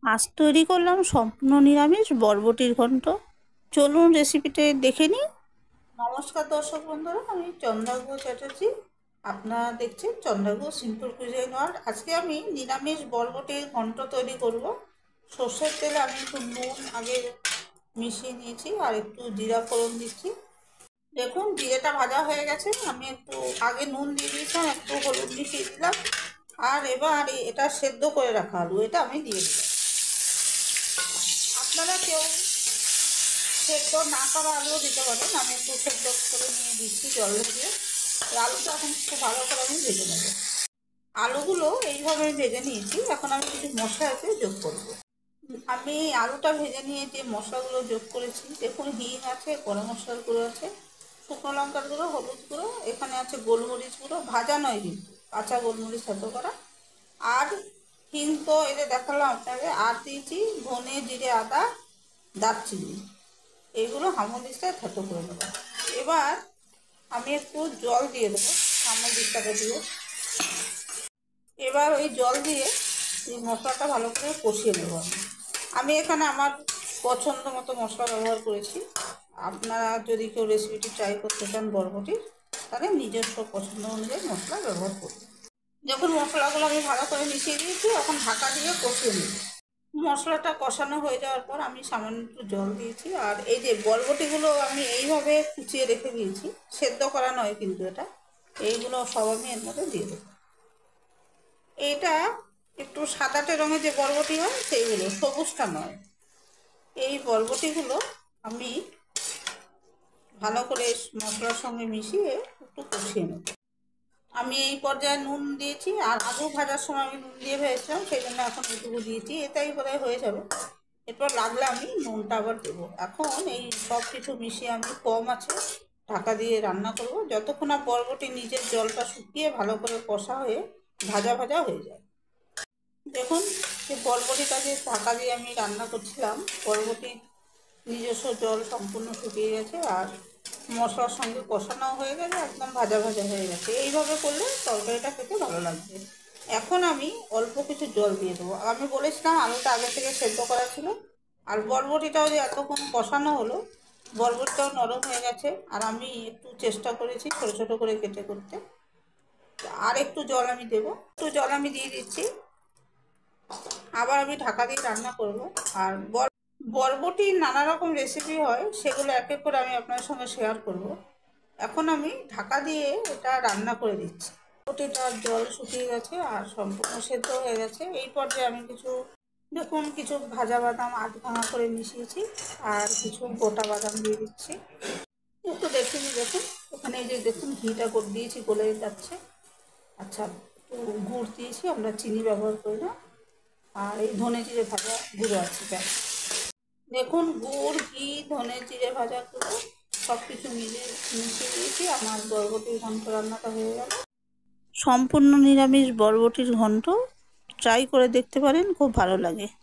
আজ তৈরি করলাম সম্পূর্ণ নিরামিষ বরবটির ঘন্ট। চলুন রেসিপিটা দেখে নিই। নমস্কার দর্শক বন্ধুরা, আমি চন্দ্রাগো চ্যাটার্জি। আপনারা দেখছেন চন্দ্রাগো সিম্পল কুইজিন ওয়ার্ল্ড। আজকে আমি নিরামিষ বরবটির ঘন্ট তৈরি করব। সর্ষের তেলে আমি একটু নুন আগে মিশিয়ে নিয়েছি আর একটু জিরা ফোড়ন দিচ্ছি। দেখুন জিরেটা ভাজা হয়ে গেছে। আমি একটু আগে নুন দিয়ে দিয়েছিলাম, একটু হলুদ মিশিয়ে দিলাম। আর এবার এটা সেদ্ধ করে রাখা আলু এটা আমি দিয়ে দিলাম। আপনারা কেউ সেদ্ধ না করা আলুও দিতে পারেন। আমি একটু সেদ্ধ করে নিয়ে দিচ্ছি জল দিয়ে। আলুটা এখন খুব ভালো করে আমি ভেজে নেব। আলুগুলো এইভাবে ভেজে নিয়েছি। এখন আমি কিছু মশলা এতে যোগ করব। আমি আলুটা ভেজে নিয়ে যে মশলাগুলো যোগ করেছি, দেখুন হিং আছে, গরম মশলার গুঁড়ো আছে, শুকনো লঙ্কার গুঁড়ো, হলুদ গুঁড়ো, এখানে আছে গোলমরিচ গুঁড়ো, ভাজা নয় কিন্তু কাঁচা গোলমরিচ সেদ্ধ করা। আর হিং তো এটা দেখালাম আপনাকে। আর দিয়েছি ধনে, জিরে, আদা, দারচিনি, এইগুলো হামুদিস্তায় থেতো করে নেব। এবার আমি একটু জল দিয়ে দেবো হামুদিস্তাটা দিয়ে। এবার ওই জল দিয়ে এই মশলাটা ভালো করে কষিয়ে নেব। আমি এখানে আমার পছন্দ মতো মশলা ব্যবহার করেছি। আপনারা যদি কেউ রেসিপিটি ট্রাই করতে চান বরবটির, তাহলে নিজস্ব পছন্দ অনুযায়ী মশলা ব্যবহার করবেন। যখন মশলাগুলো আমি ভালো করে মিশিয়ে দিয়েছি, এখন ঢাকা দিয়ে কষিয়ে নিই। মশলাটা কষানো হয়ে যাওয়ার পর আমি সামান্য একটু জল দিয়েছি। আর এই যে বরবটিগুলো আমি এইভাবে কুচিয়ে রেখে দিয়েছি, সেদ্ধ করা নয় কিন্তু এটা, এইগুলো সব আমি এর মধ্যে দিয়ে দেবো। এইটা একটু সাদাটে রঙের যে বরবটি হয় সেইগুলো, সবুজটা নয়। এই বরবটিগুলো আমি ভালো করে মশলার সঙ্গে মিশিয়ে একটু কষিয়ে নেব। আমি এই পর্যায়ে নুন দিয়েছি, আর আলু ভাজার সময় আমি নুন দিয়ে ভেজেছিলাম, সেই জন্য এখন এইটুকু দিয়েছি। এটাই বোধহয় হয়ে যাবে। এরপর লাগলে আমি নুনটা আবার দেবো। এখন এই সব কিছু মিশিয়ে আমি কম আছে ঢাকা দিয়ে রান্না করব, যতক্ষণ না বরবটি নিজের জলটা শুকিয়ে ভালো করে কষা হয়ে ভাজা ভাজা হয়ে যায়। দেখুন যে বরবটিটাকে ঢাকা দিয়ে আমি রান্না করছিলাম, বরবটির নিজস্ব জল সম্পূর্ণ শুকিয়ে গেছে আর মশলার সঙ্গে কষানো হয়ে গেছে, একদম ভাজা ভাজা হয়ে গেছে। এইভাবে করলে তরকারিটা খেতে ভালো লাগবে। এখন আমি অল্প কিছু জল দিয়ে দেবো। আমি বলেছিলাম আলুটা আগে থেকে সেদ্ধ করা ছিল। আর বরবটিটাও যে এতক্ষণ কষানো হলো, বরবটিটাও নরম হয়ে গেছে। আর আমি একটু চেষ্টা করেছি ছোটো ছোটো করে কেটে করতে। আর একটু জল আমি দেবো, একটু জল আমি দিয়ে দিচ্ছি। আবার আমি ঢাকা দিয়ে রান্না করব। আর বরবটির নানা রকম রেসিপি হয়, সেগুলো এক এক করে আমি আপনার সঙ্গে শেয়ার করব। এখন আমি ঢাকা দিয়ে এটা রান্না করে দিচ্ছি। বরবটিটার জল শুকিয়ে গেছে আর সম্পূর্ণ সেদ্ধ হয়ে গেছে। এই পর্যায়ে আমি দেখুন কিছু ভাজা বাদাম আধ ভাঙা করে মিশিয়েছি, আর কিছু গোটা বাদাম দিয়ে দিচ্ছি। একটু দেখুন, ওখানে এই যে দেখুন ঘিটা দিয়েছি, গলে যাচ্ছে। আচ্ছা, গুড় দিয়েছি, আমরা চিনি ব্যবহার করি না। আর এই ধনে জিরে ভাজা গুঁড়ো আছে, ব্যাস। দেখুন গুড়, ঘি, ধনে জিরে ভাজা গুঁড়ো সব কিছু মিশিয়ে দিয়েছি। আমার বরবটির ঘন্ট রান্নাটা হয়ে গেল। সম্পূর্ণ নিরামিষ বরবটির ঘন্ট ট্রাই করে দেখতে পারেন, খুব ভালো লাগে।